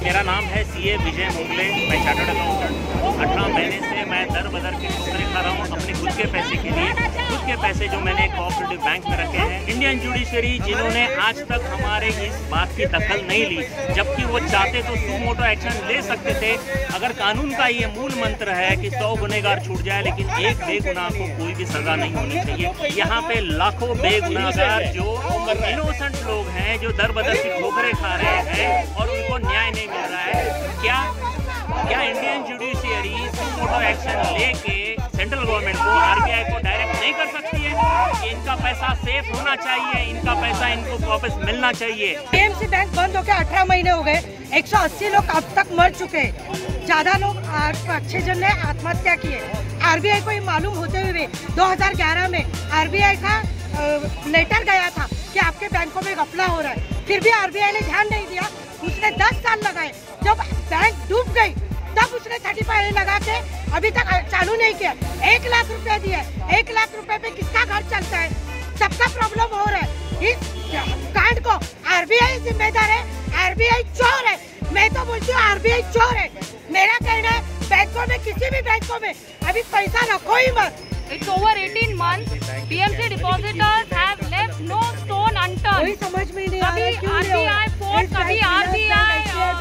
मेरा नाम है सीए विजय मोगले। मैं चार्टर्ड अकाउंटेंट। 18 महीने से मैं दर बदर की ठोकरें खा रहा हूँ अपने खुद के पैसे के लिए। खुद के पैसे जो मैंने कोऑपरेटिव बैंक में रखे हैं। इंडियन जुडिशरी जिन्होंने आज तक हमारे इस बात की दखल नहीं ली, जबकि वो चाहते तो सू मोटो एक्शन ले सकते थे। अगर कानून का ये मूल मंत्र है कि 100 गुनहगार छूट जाए लेकिन एक बेगुनाह को कोई भी सजा नहीं होनी चाहिए, यहाँ पे लाखों बेगुनाहगार जो इनोसेंट लोग हैं, जो दर बदर की ठोकरें खा रहे हैं और उनको न्याय नहीं मिल रहा है। क्या इंडियन जुडिशियरी मोटो एक्शन लेके सेंट्रल गवर्नमेंट को, आरबीआई को डायरेक्ट नहीं कर सकती है कि इनका पैसा सेफ होना चाहिए, इनका पैसा इनको वापस मिलना चाहिए। पीएमसी बैंक बंद होकर 18 महीने हो गए। 180 लोग अब तक मर चुके हैं। ज्यादा लोग 6 जन ने आत्महत्या की है। आरबीआई को ये मालूम होते हुए 2011 में आरबीआई का लेटर गया था कि आपके बैंकों में घपला हो रहा है, फिर भी आरबीआई ने ध्यान नहीं दिया। उसने 10 साल लगाए। जब बैंक डूब गई तब उसने 35 लगा के अभी तक चालू नहीं किया। 1 लाख रुपए दिए। 1 लाख रुपए पे किसका घर चलता है? सबका प्रॉब्लम हो रहा है। इस कांड को आरबीआई जिम्मेदार है। आरबीआई चोर है। मैं तो बोलती हूँ आरबीआई चोर है। मेरा कहना है बैंकों में, किसी भी बैंकों में अभी पैसा रखो ही मत। It's over 18 months. PMC depositors have left no stone unturned. कोई समझ में नहीं आ रहा है क्यों RBI कोर्ट, कभी RBI,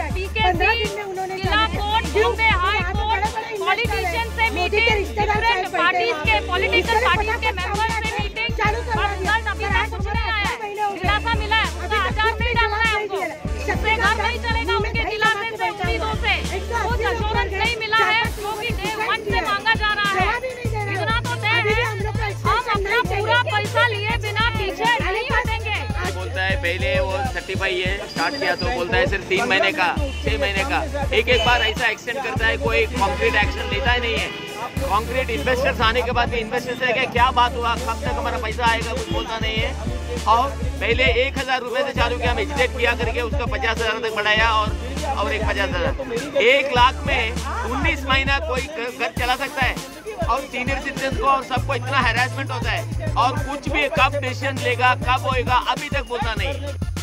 PKC, जिला court, Bombay high court, politician से मीटिंग, डिफरेंट पार्टीज के पॉलिटिकल पार्टीज के मेंबर्स से मीटिंग, और रिजल्ट अभी तक कुछ नहीं आया है। दिलासा मिला है, उसका आचार नहीं डालना है हमको, उससे घर नहीं चलेगा उनके दिलासे से, उम्मीदों से कुछ अश्योरेंस नहीं मिला है, क्योंकि डे 1 से मांगा जा रहा है। इतना तो तय है, हम अपना पूरा पैसा लिए बिना पीछे नहीं हटेंगे। बोलता है पहले वो 35 है स्टार्ट किया तो बोलता है सिर्फ 3 महीने का, 6 महीने का, एक बार ऐसा एक्सटेंड करता है। कोई कॉन्क्रीट एक्शन लेता ही नहीं है। कॉन्क्रीट इन्वेस्टर्स आने के बाद भी इन्वेस्टर्स से क्या बात हुआ, कब तक हमारा पैसा आएगा, कुछ बोलता नहीं है। और पहले 1000 रुपए से चालू किया, मेजिस्ट्रेट किया करके उसका 50,000 तक बढ़ाया और एक 50,000। 1 लाख में 19 महीना कोई घर चला सकता है। और सीनियर सिटीजन को और सबको इतना हैरेसमेंट होता है और कुछ भी कब डिसीजन लेगा, कब होएगा, अभी तक बोलना नहीं।